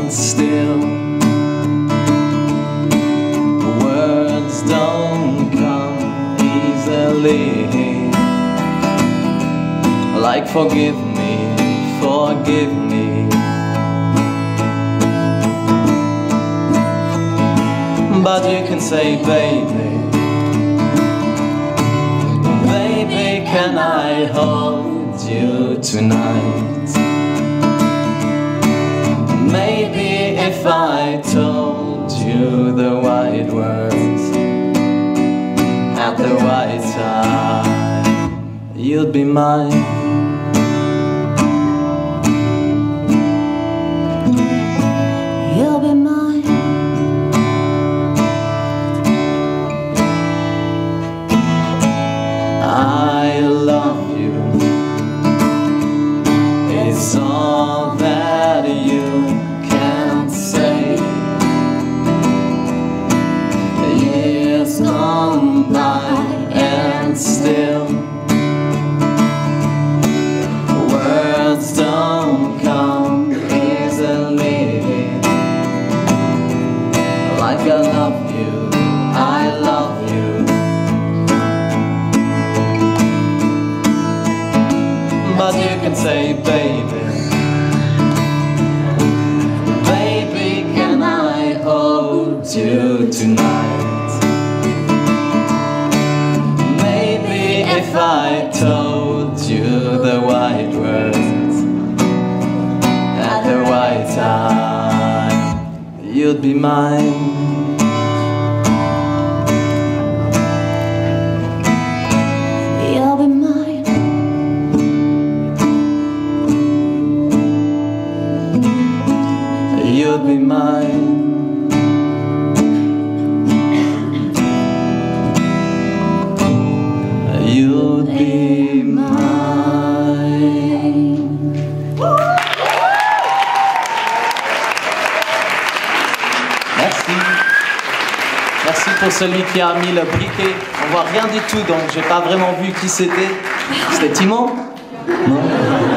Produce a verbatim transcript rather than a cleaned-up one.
and still words don't come easily, like forgive me, forgive me. But you can say, baby, baby, can I hold you tonight? Maybe if I told you the right words at the right time, you'd be mine. You'll be mine. I love you, it's all that you can say. Years gone by and still words don't come easily, like I love you, I love you. But you can say, baby, baby, can I hold you tonight? Maybe if I told you the right words at the right time, you'd be mine. You'll be mine. You'd be mine. You'd be mine. Merci. Merci pour celui qui a mis le briquet. On voit rien du tout, donc j'ai pas vraiment vu qui c'était. C'était Timon? Non.